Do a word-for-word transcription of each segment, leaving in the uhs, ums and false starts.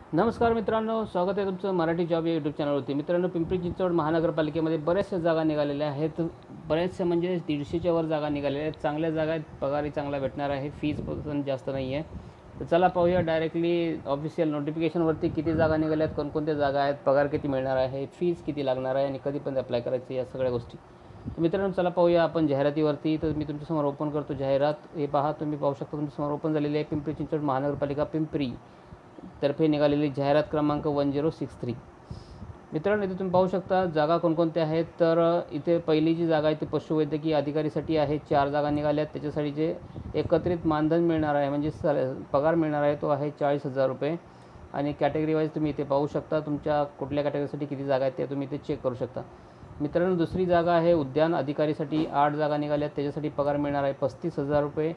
नमस्कार मित्रांनो, स्वागत आहे तुमचं मराठी जॉब या यूट्यूब चॅनलवरती. मित्रांनो, पिंपरी चिंचवड महानगरपालिकेमध्ये बऱ्याचशा जागा निघालेल्या आहेत. बऱ्याचशा म्हणजे दीडशेच्या वर जागा निघालेल्या आहेत. चांगल्या जागा आहेत, पगारही चांगला भेटणार आहे, फीज पण जास्त नाही आहे. तर चला पाहूया डायरेक्टली ऑफिशियल नोटिफिकेशनवरती किती जागा निघाल्या आहेत, कोणकोणत्या जागा आहेत, पगार किती मिळणार आहे, फीज किती लागणार आहे आणि कधी पण अप्लाय करायचं, या सगळ्या गोष्टी. तर मित्रांनो, चला पाहूया आपण जाहिरातीवरती. तर मी तुमच्यासमोर ओपन करतो जाहिरात. हे पहा, तुम्ही पाहू शकता तुमच्यासमोर ओपन झालेली आहे पिंपरी चिंचवड महानगरपालिका पिंपरी तर्फे निघालेली जाहिरात क्रमांक वन झिरो सिक्स थ्री. मित्रांनो, इथे तुम्ही पाहू शकता जागा कोणकोणत्या आहेत. तर इथे पहिली जी जागा आहे ती पशुवैद्यकीय अधिकारीसाठी आहे. चार जागा निघाल्या आहेत. त्याच्यासाठी जे एकत्रित मानधन मिळणार आहे म्हणजे स पगार मिळणार आहे तो आहे चाळीस हजार रुपये. आणि कॅटेगरी वाईज तुम्ही इथे पाहू शकता तुमच्या कुठल्या कॅटेगरीसाठी किती जागा आहेत ते तुम्ही इथे चेक करू शकता. मित्रांनो, दुसरी जागा आहे उद्यान अधिकारीसाठी. आठ जागा निघाल्या आहेत. त्याच्यासाठी पगार मिळणार आहे पस्तीस हजार रुपये.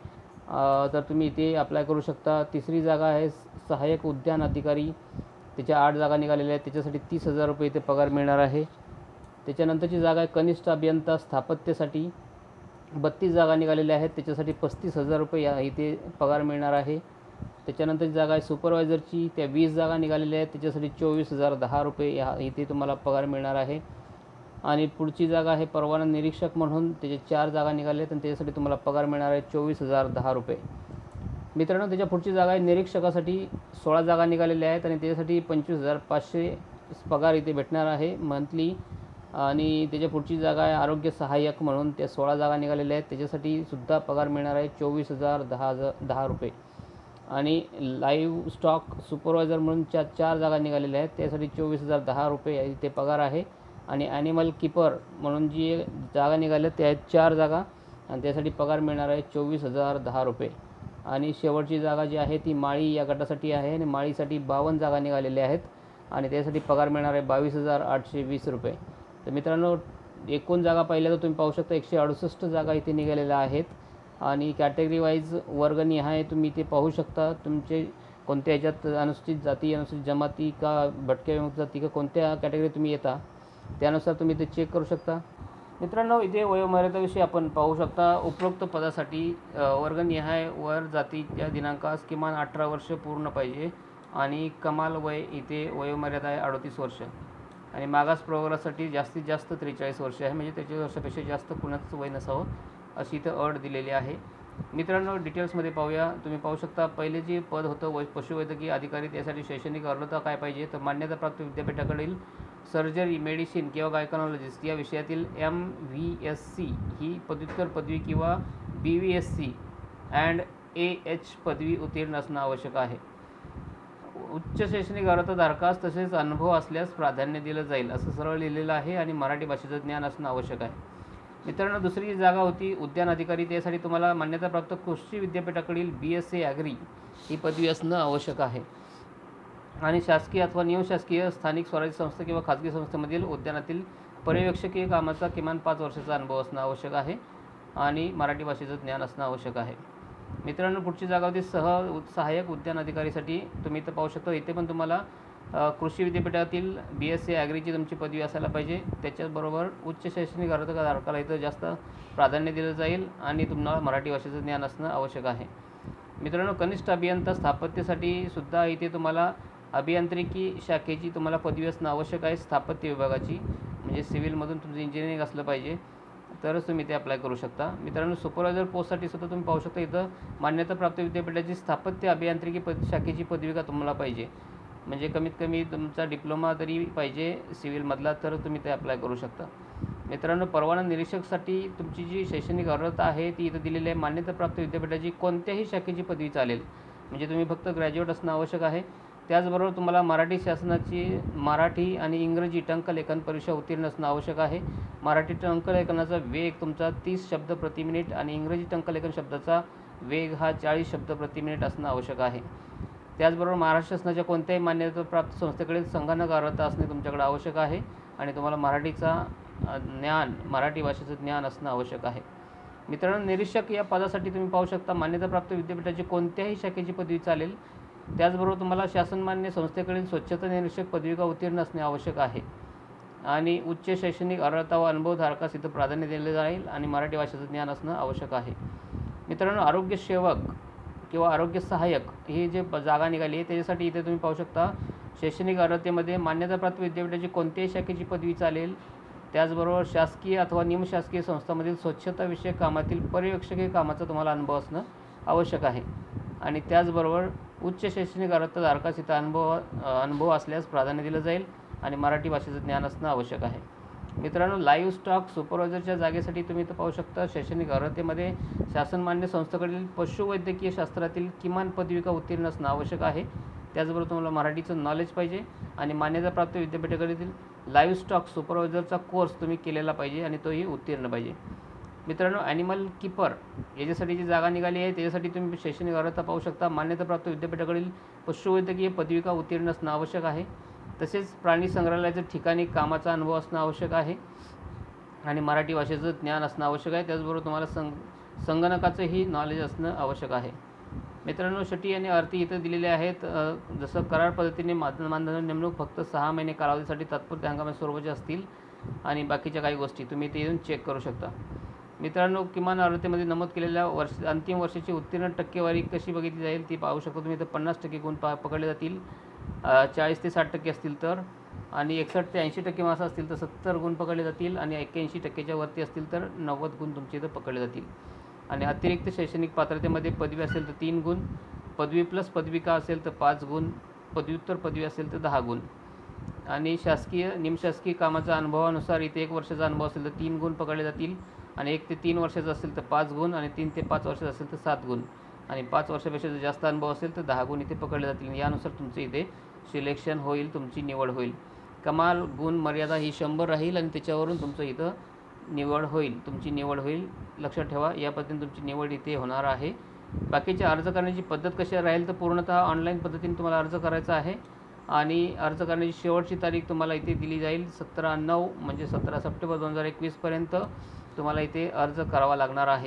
तर तुम्ही इथे अप्लाय करू शकता. तिसरी जागा आहे सहाय्यक उद्यान अधिकारी. त्याच्या आठ जागा निघालेल्या आहेत. त्याच्यासाठी तीस हजार रुपये इथे पगार मिळणार आहे. त्याच्यानंतरची जागा आहे कनिष्ठ अभियंता स्थापत्यसाठी. बत्तीस जागा निघालेल्या आहेत. त्याच्यासाठी पस्तीस हजार रुपये या इथे पगार मिळणार आहे. त्याच्यानंतरची जागा आहे सुपरवायझरची. त्या वीस जागा निघालेल्या आहेत. त्याच्यासाठी चोवीस हजार दहा रुपये या इथे तुम्हाला पगार मिळणार आहे. आणि पुढची जागा आहे परवाना निरीक्षक म्हणून. त्याचे चार जागा निघाल्या आहेत आणि त्याच्यासाठी तुम्हाला पगार मिळणार आहे चोवीस हजार दहा रुपये. मित्रांनो, त्याच्या पुढची जागा आहे निरीक्षकासाठी. सोळा जागा निघालेल्या आहेत आणि त्याच्यासाठी पंचवीस हजार पाचशे पगार इथे भेटणार आहे मंथली. आणि त्याच्या पुढची जागा आहे आरोग्य सहाय्यक म्हणून. त्या सोळा जागा निघालेल्या आहेत. त्याच्यासाठी सुद्धा पगार मिळणार आहे चोवीस हजार दहा हजार दहा रुपये. आणि लाईव्ह स्टॉक सुपरवायझर म्हणून च्या चार जागा निघालेल्या आहेत. त्यासाठी चोवीस हजार दहा रुपये इथे पगार आहे. आणि ॲनिमल किपर म्हणून जी जागा निघाल्या त्या आहेत चार जागा आणि त्यासाठी पगार मिळणार आहे चोवीस हजार दहा रुपये. आणि शेवटची जागा जी आहे ती माळी या गटासाठी आहे आणि माळीसाठी बावन्न जागा निघालेल्या आहेत आणि त्यासाठी पगार मिळणार आहे बावीस हजार आठशे वीस रुपये. तर मित्रांनो, एकूण जागा पाहिल्या तर तुम्ही पाहू शकता एकशे अडुसष्ट जागा इथे निघालेल्या आहेत. आणि कॅटेगरी वाईज वर्गनिहाय तुम्ही इथे पाहू शकता तुमचे कोणत्या ह्याच्यात अनुसूचित जाती, अनुसूचित जमाती का भटक्या विमुक्त जाती का कोणत्या कॅटेगरी तुम्ही येता त्यानुसार तुम्ही इथे चेक करू शकता. मित्रांनो, इथे वयोमर्यादेविषयी आपण पाहू शकता. उपरोक्त पदासाठी वर्गनिहाय वर जातीच्या दिनांकास किमान अठरा वर्ष पूर्ण पाहिजे आणि कमाल वय इथे वयोमर्यादा आहे अडतीस वर्ष. आणि मागास प्रवर्गासाठी जास्तीत जास्त त्रेचाळीस वर्ष आहे म्हणजे त्रेचाळीस वर्षापेक्षा जास्त कुणाचं वय नसावं अशी इथं अट दिलेली आहे. मित्रांनो, डिटेल्समध्ये पाहूया. तुम्ही पाहू शकता पहिले जे पद होतं वै पशुवैद्यकीय अधिकारी त्यासाठी शैक्षणिक अर्हता काय पाहिजे तर मान्यताप्राप्त विद्यापीठाकडील सर्जरी, मेडिसिन किंवा गायकोनॉलॉजिस्ट या विषयातील एम व्ही एस सी ही पदव्युत्तर पदवी किंवा B V S C and A H पदवी उत्तीर्ण असणं आवश्यक आहे. उच्च शैक्षणिक अर्हताधारकास तसेच अनुभव असल्यास प्राधान्य दिलं जाईल असं सरळ लिहिलेलं आहे आणि मराठी भाषेचं ज्ञान असणं आवश्यक आहे. मित्रांनो, दुसरी जागा होती उद्यान अधिकारी. त्यासाठी तुम्हाला मान्यताप्राप्त कृषी विद्यापीठाकडील बी एस सी ॲग्री ही पदवी असणं आवश्यक आहे. आणि शासकीय अथवा निमशासकीय स्थानिक स्वराज्य संस्था किंवा खाजगी संस्थेमधील उद्यानातील पर्यवेक्षकीय कामाचा किमान पाच वर्षाचा अनुभव असणं आवश्यक आहे आणि मराठी भाषेचं ज्ञान असणं आवश्यक आहे. मित्रांनो, पुढची जागा होती सह सहाय्यक उद्यान अधिकारीसाठी. तुम्ही इथं पाहू शकता इथे पण तुम्हाला कृषी विद्यापीठातील बी एस सी ॲग्रीची तुमची पदवी असायला पाहिजे. त्याच्याबरोबर उच्च शैक्षणिक अर्हताधारकाला इथं जास्त प्राधान्य दिलं जाईल आणि तुम्हाला मराठी भाषेचं ज्ञान असणं आवश्यक आहे. मित्रांनो, कनिष्ठ अभियंता स्थापत्यसाठी सुद्धा इथे तुम्हाला अभियांत्रिकी शाखेची तुम्हाला पदवी असणं आवश्यक आहे. स्थापत्य विभागाची म्हणजे सिव्हिलमधून तुमचं इंजिनिअरिंग असलं पाहिजे तरच तुम्ही ते अप्लाय करू शकता. मित्रांनो, सुपरवायझर पोस्टसाठी सुद्धा तुम्ही पाहू शकता इथं मान्यताप्राप्त विद्यापीठाची स्थापत्य अभियांत्रिकी पद शाखेची पदविका तुम्हाला पाहिजे म्हणजे कमीत कमी तुमचा डिप्लोमा तरी पाहिजे सिव्हिलमधला तर तुम्ही ते अप्लाय करू शकता. मित्रांनो, परवाना निरीक्षकसाठी तुमची जी शैक्षणिक अर्हता आहे ती इथं दिलेली आहे. मान्यताप्राप्त विद्यापीठाची कोणत्याही शाखेची पदवी चालेल म्हणजे तुम्ही फक्त ग्रॅज्युएट असणं आवश्यक आहे. त्याचबरोबर तुम्हाला मराठी शासनाची मराठी आणि इंग्रजी टंकलेखन परीक्षा उत्तीर्ण असणं आवश्यक आहे. मराठी टंकलेखनाचा वेग तुमचा तीस शब्द प्रति मिनिट आणि इंग्रजी टंकलेखन शब्दाचा वेग हा चाळीस शब्द प्रति मिनिट असणं आवश्यक आहे. त्याचबरोबर महाराष्ट्र शासनाच्या कोणत्याही मान्यताप्राप्त संस्थेकडे संगणक अर्हता असणे तुमच्याकडे आवश्यक आहे आणि तुम्हाला मराठीचा ज्ञान मराठी भाषेचं ज्ञान असणं आवश्यक आहे. मित्रांनो, निरीक्षक या पदासाठी तुम्ही पाहू शकता मान्यताप्राप्त विद्यापीठाची कोणत्याही शाखेची पदवी चालेल. त्याचबरोबर तुम्हाला शासनमान्य संस्थेकडील स्वच्छता निरीक्षक पदविका उत्तीर्ण असणे आवश्यक आहे आणि उच्च शैक्षणिक अर्हता व अनुभवधारकास इथं प्राधान्य दिले जाईल आणि मराठी भाषेचं ज्ञान असणं आवश्यक आहे. मित्रांनो, आरोग्य सेवक किंवा आरोग्य सहाय्यक ही जे जागा निघाली आहे त्याच्यासाठी इथे तुम्ही पाहू शकता शैक्षणिक अर्हतेमध्ये मान्यताप्राप्त विद्यापीठाची कोणत्याही शाखेची पदवी चालेल, त्याचबरोबर शासकीय अथवा निमशासकीय संस्थांमधील स्वच्छताविषयक कामातील पर्यवेक्षकीय कामाचा तुम्हाला अनुभव असणं आवश्यक आहे. आणि त्याचबरोबर उच्च शैक्षणिक अर्हताधारकास इथं अनुभव अनुभव असल्यास प्राधान्य दिलं जाईल आणि मराठी भाषेचं ज्ञान असणं आवश्यक आहे. मित्रांनो, लाईव्ह स्टॉक सुपरवायझरच्या जागेसाठी तुम्ही इथं पाहू शकता शैक्षणिक अर्हतेमध्ये शासनमान्य संस्थेकडील पशुवैद्यकीय शास्त्रातील किमान पदविका उत्तीर्ण असणं आवश्यक आहे. त्याचबरोबर तुम्हाला मराठीचं नॉलेज पाहिजे आणि मान्यताप्राप्त विद्यापीठाकडील लाईव्ह स्टॉक सुपरवायझरचा कोर्स तुम्ही केलेला पाहिजे आणि तोही उत्तीर्ण पाहिजे. मित्रांनो, ॲनिमल किपर याच्यासाठी जी जागा निघाली आहे त्याच्यासाठी तुम्ही शैक्षणिक अर्हता पाहू शकता. मान्यताप्राप्त विद्यापीठाकडील पशुवैद्यकीय पदविका उत्तीर्ण असणं आवश्यक आहे. तसेच प्राणी संग्रहालयाच्या ठिकाणी कामाचा अनुभव असणं आवश्यक आहे आणि मराठी भाषेचं ज्ञान असणं आवश्यक आहे. त्याचबरोबर तुम्हाला संग संगणकाचंही नॉलेज असणं आवश्यक आहे. मित्रांनो, शटी आणि अर्थी इथं दिलेले आहेत. जसं करार पद्धतीने मानधन नेमणूक फक्त सहा महिने कालावधीसाठी तात्पुरत्या हंगामाच्या स्वरूपाचे असतील आणि बाकीच्या काही गोष्टी तुम्ही इथे येऊन चेक करू शकता. मित्रांनो, किमान अर्हतेमध्ये नमूद केलेल्या वर्ष अंतिम वर्षाची उत्तीर्ण टक्केवारी कशी बघितली जाईल ती पाहू शकता तुम्ही. इथं पन्नास टक्के गुण पा पकडले जातील, चाळीस ते साठ टक्के असतील तर, आणि एकसष्ट ते ऐंशी टक्के मार्क्स असतील तर सत्तर गुण पकडले जातील आणि एक्क्याऐंशी टक्केच्या वरती असतील तर नव्वद गुण तुमचे इथं पकडले जातील. आणि अतिरिक्त शैक्षणिक पात्रतेमध्ये पदवी असेल तर तीन गुण, पदवी प्लस पदविका असेल तर पाच गुण, पदव्युत्तर पदवी असेल तर दहा गुण, आणि शासकीय निमशासकीय कामाच्या अनुभवानुसार इथे एक वर्षाचा अनुभव असेल तर तीन गुण पकडले जातील आणि एक ते तीन वर्षाचा असेल तर पाच गुण आणि तीन ते पाच वर्षाचा असेल तर सात गुण आणि पाच वर्षापेक्षा जर जास्त अनुभव असेल तर दहा गुण इथे पकडले जातील. यानुसार तुमचं इथे सिलेक्शन होईल, तुमची निवड होईल. कमाल गुण मर्यादा ही शंभर राहील आणि त्याच्यावरून तुमचं इथं निवड होईल, तुमची निवड होईल. लक्षात ठेवा, या पद्धतीने तुमची निवड इथे होणार आहे. बाकीचे अर्ज करण्याची पद्धत कशी राहील तर पूर्णतः ऑनलाईन पद्धतीने तुम्हाला अर्ज करायचा आहे आणि अर्ज करण्याची शेवटची तारीख तुम्हाला इथे दिली जाईल सतरा नऊ म्हणजे सतरा सप्टेंबर दोन हजार एकवीसपर्यंत तुम्हाला इथे अर्ज करावा लागणार आहे.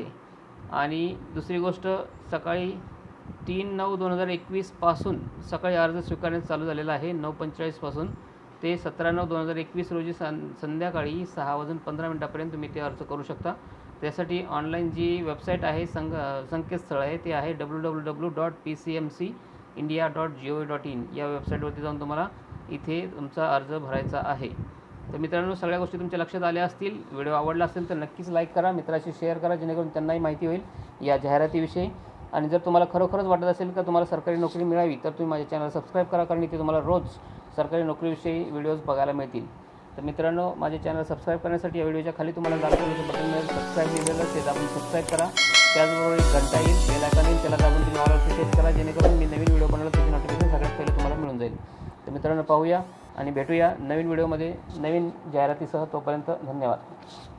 आणि दुसरी गोष्ट, सकाळी तीन नऊ दोन हजार एकवीसपासून सकाळी अर्ज स्वीकारण्यास चालू झालेला आहे. नऊ पंचेचाळीसपासून ते सतरा नऊ दोन हजार एकवीस रोजी सं संध्याकाळी सहा वाजून पंधरा मिनटापर्यंत तुम्ही ते अर्ज करू शकता. त्यासाठी ऑनलाईन जी वेबसाईट आहे, संग संकेतस्थळ आहे ते आहे W W W dot P C M C India dot G O V dot in. या वेबसाईटवरती जाऊन तुम्हाला इथे तुमचा अर्ज भरायचा आहे. तर मित्रांनो, सगळ्या गोष्टी तुमच्या लक्षात आल्या असतील. व्हिडिओ आवडला असेल तर नक्कीच लाईक करा, मित्राशी शेअर करा, जेणेकरून त्यांनाही माहिती होईल या जाहिरातीविषयी. आणि जर तुम्हाला खरोखरच वाटत असेल का तुम्हाला सरकारी नोकरी मिळावी तर तुम्ही माझ्या चॅनल सबस्क्राईब करा, कारण इथे तुम्हाला रोज सरकारी नोकरीविषयी व्हिडिओज बघायला मिळतील. तर मित्रांनो, माझे चॅनल सबस्क्राईब करण्यासाठी या व्हिडिओच्या खाली तुम्हाला लाल कलरचं बटन मिळेल, सबस्क्राईब लिहिलेलं ते दाबून सबस्क्राईब करा. त्याचबरोबर एक घंटा येईल, बेल आयकॉन येईल, त्याला दाबून तुम्ही ऑलवरती सेट करा, जेणेकरून मी नवीन व्हिडिओ बनवला त्याची नोटिफिकेशन सगळ्यात पहिले तुम्हाला मिळून जाईल. तर मित्रांनो, पाहूया आणि भेटूया नवीन व्हिडिओमध्ये नवीन जाहिरातीसह. तोपर्यंत धन्यवाद.